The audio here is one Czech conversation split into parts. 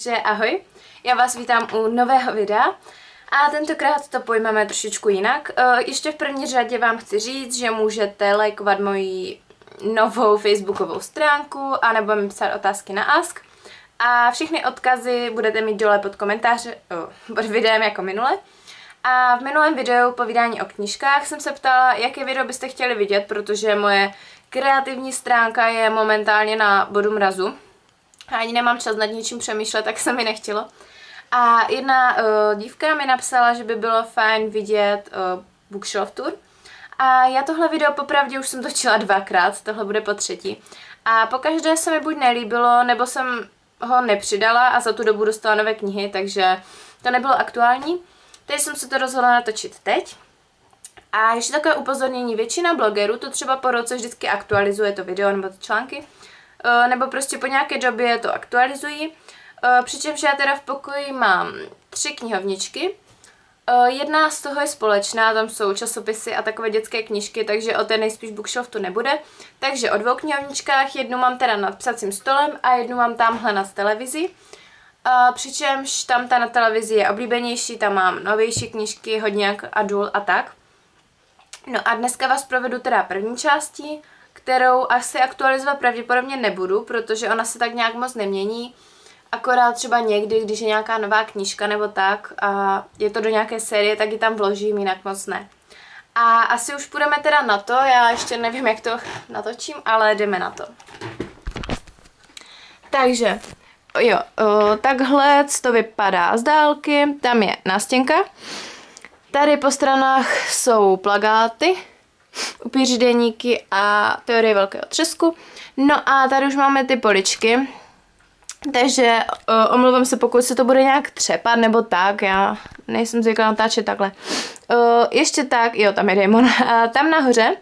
Takže ahoj, já vás vítám u nového videa a tentokrát to pojmeme trošičku jinak. Ještě v první řadě vám chci říct, že můžete lajkovat moji novou facebookovou stránku a nebo mi psát otázky na Ask. A všechny odkazy budete mít dole pod komentáře, pod videem jako minule. A v minulém videu povídání o knížkách jsem se ptala, jaké video byste chtěli vidět, protože moje kreativní stránka je momentálně na bodu mrazu. A ani nemám čas nad něčím přemýšlet, tak se mi nechtělo. A jedna dívka mi napsala, že by bylo fajn vidět bookshelf tour. A já tohle video popravdě už jsem točila dvakrát, tohle bude po třetí. A pokaždé se mi buď nelíbilo, nebo jsem ho nepřidala a za tu dobu dostala nové knihy, takže to nebylo aktuální. Teď jsem se to rozhodla natočit teď. A ještě takové upozornění, většina blogerů to třeba po roce vždycky aktualizuje to video nebo ty články, nebo prostě po nějaké době to aktualizují. Přičemž já teda v pokoji mám 3 knihovničky. Jedna z toho je společná, tam jsou časopisy a takové dětské knížky, takže o té nejspíš bookshelf tu nebude. Takže o 2 knihovničkách, jednu mám teda nad psacím stolem a jednu mám tamhle nad televizí. Přičemž tam ta na televizi je oblíbenější, tam mám novější knížky, hodně jak adult a tak. No a dneska vás provedu teda první částí, kterou asi aktualizovat pravděpodobně nebudu, protože ona se tak nějak moc nemění. Akorát třeba někdy, když je nějaká nová knížka nebo tak a je to do nějaké série, tak ji tam vložím, jinak moc ne. A asi už půjdeme teda na to, já ještě nevím, jak to natočím, ale jdeme na to. Takže, jo, takhle to vypadá z dálky, tam je nástěnka. Tady po stranách jsou plakáty, upíři deníky a teorie velkého třesku. No a tady už máme ty poličky. Takže omlouvám se, pokud se to bude nějak třepat nebo tak, já nejsem zvyklá natáčet takhle. Ještě tak, jo, tam je Damon. Tam nahoře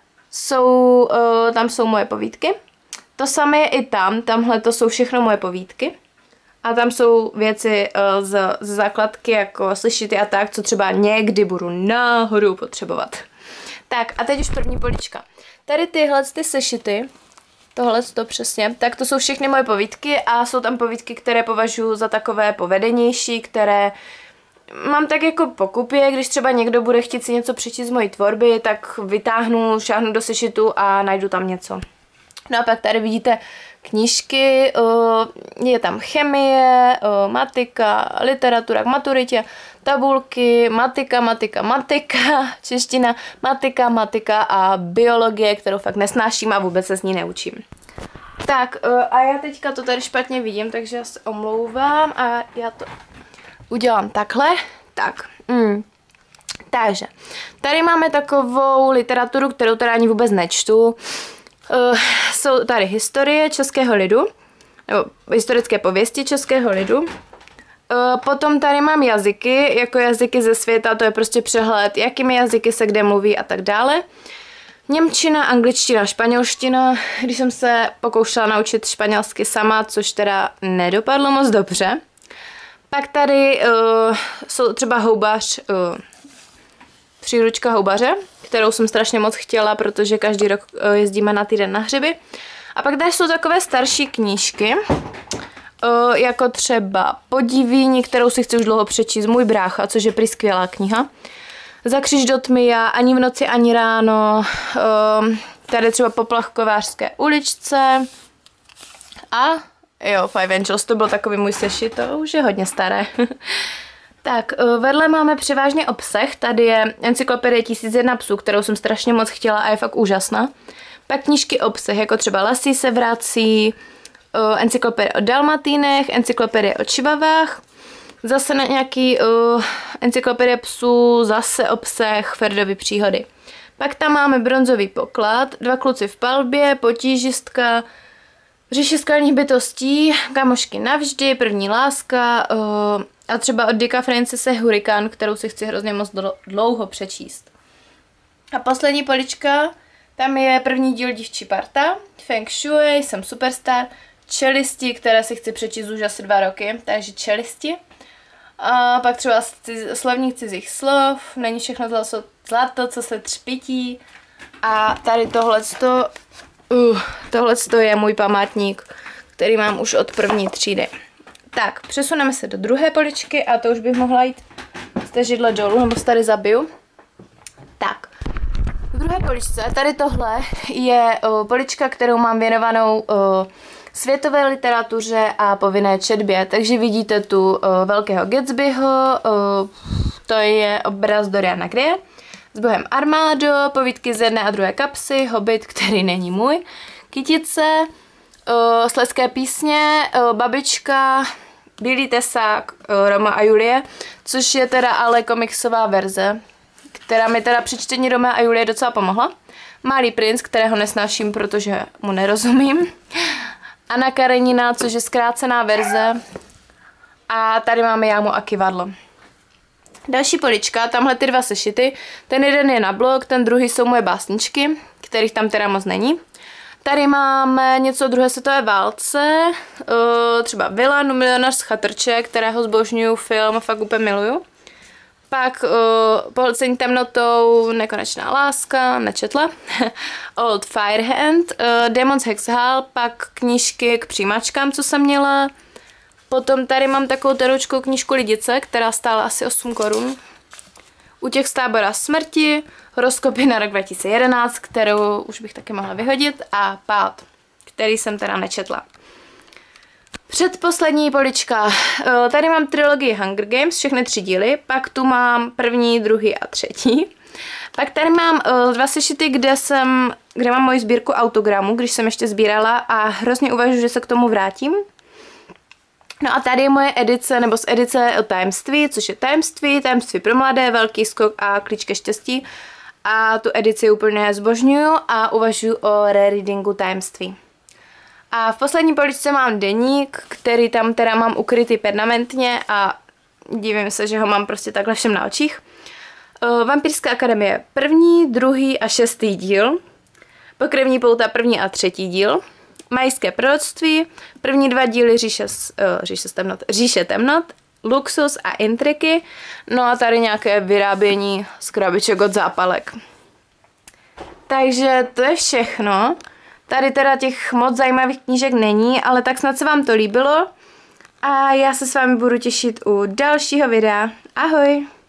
tam jsou moje povídky. To samé je i tam, tamhle to jsou všechno moje povídky. A tam jsou věci z základky, jako sešity a tak, co třeba někdy budu náhodou potřebovat. Tak a teď už první polička. Tady tyhle ty sešity, tohle to přesně, tak to jsou všechny moje povídky a jsou tam povídky, které považuji za takové povedenější, které mám tak jako pokupě, když třeba někdo bude chtít si něco přečíst z mojí tvorby, tak vytáhnu, šáhnu do sešitu a najdu tam něco. No a pak tady vidíte knížky, je tam chemie, matika, literatura k maturitě, tabulky, matika, čeština, matika a biologie, kterou fakt nesnáším a vůbec se s ní neučím. Tak a já teďka to tady špatně vidím, takže já se omlouvám a já to udělám takhle. Tak, takže tady máme takovou literaturu, kterou teda ani vůbec nečtu. Jsou tady historie českého lidu, nebo historické pověsti českého lidu. Potom tady mám jazyky, jako jazyky ze světa, to je prostě přehled, jakými jazyky se kde mluví a tak dále. Němčina, angličtina, španělština, když jsem se pokoušela naučit španělsky sama, což teda nedopadlo moc dobře. Pak tady jsou třeba houbař, příručka houbaře, kterou jsem strašně moc chtěla, protože každý rok jezdíme na týden na hřiby. A pak tady jsou takové starší knížky, jako třeba Podivíni, kterou si chci už dlouho přečíst, Můj brácha, což je prý skvělá kniha. Za kříž do tmy, Ani v noci, ani ráno, tady třeba Poplach v Kovářské uličce a jo, Five Angels, to byl takový můj sešit, to už je hodně staré. Tak, vedle máme převážně obsah, tady je encyklopedie 1001 psů, kterou jsem strašně moc chtěla a je fakt úžasná. Pak knížky obsah, jako třeba Lassie se vrací, encyklopedie o dalmatínech, encyklopedie o čivavách, zase nějaký encyklopedie psů, zase obsah Ferdovy příhody. Pak tam máme Bronzový poklad, 2 kluci v palbě, Potížistka, V říši skalních bytostí, Kamošky navždy, První láska a třeba od Dicka Francise Hurikán, kterou si chci hrozně moc dlouho přečíst. A poslední polička, tam je první díl Dívčí parta, Feng Shui, Jsem superstar, Čelisti, které si chci přečíst už asi 2 roky, takže Čelisti. A pak třeba Slovník cizích slov, Není všechno zlato, co se třpytí. A tady tohleto je můj památník, který mám už od 1. třídy. Tak, přesuneme se do druhé poličky a to už bych mohla jít z té židle dolů, nebo se tady zabiju. Tak, v druhé poličce, tady tohle je polička, kterou mám věnovanou světové literatuře a povinné četbě. Takže vidíte tu Velkého Gatsbyho, to je obraz Doriana Graye, s bohem Armádo, povídky z jedné a druhé kapsy, Hobbit, který není můj, Kytice, Slezské písně, Babička, Bílý tesák, Roma a Julie, což je teda ale komiksová verze, která mi teda při čtení Roma a Julie docela pomohla. Malý princ, kterého nesnáším, protože mu nerozumím. Anna Karenina, což je zkrácená verze. A tady máme Jámu a Kyvadlo. Další polička, tamhle ty dva sešity. Ten jeden je na blog, ten druhý jsou moje básničky, kterých tam teda moc není. Tady máme něco o druhé světové válce, třeba Vila, Milionář z Chatrče, kterého zbožňuju, film, fakt úplně miluju. Pak Pohlcení temnotou, Nekonečná láska, nečetla. Old Firehand, Demon's Hexhall, pak knížky k přijímačkám, co jsem měla. Potom tady mám takovou teroučkou knížku Lidice, která stála asi 8 korun. Útěk z tábora smrti, horoskopy na rok 2011, kterou už bych taky mohla vyhodit, a Pád, který jsem teda nečetla. Předposlední polička. Tady mám trilogii Hunger Games, všechny 3 díly, pak tu mám první, druhý a třetí. Pak tady mám 2 sešity, kde mám moji sbírku autogramů, když jsem ještě sbírala, a hrozně uvažuji, že se k tomu vrátím. No a tady je moje edice, nebo z edice o tajemství, což je tajemství pro mladé, Velký skok a Klíč ke štěstí. A tu edici úplně zbožňuju a uvažuji o rereadingu tajemství. A v poslední poličce mám deník, který tam teda mám ukrytý permanentně a divím se, že ho mám prostě takhle všem na očích. Vampírská akademie 1., 2. a 6. díl. Pokrevní pouta 1. a 3. díl. Majské proroctví, první 2 díly Říše temnot, Luxus a intriky, no a tady nějaké vyrábění z krabiček od zápalek. Takže to je všechno. Tady teda těch moc zajímavých knížek není, ale tak snad se vám to líbilo a já se s vámi budu těšit u dalšího videa. Ahoj!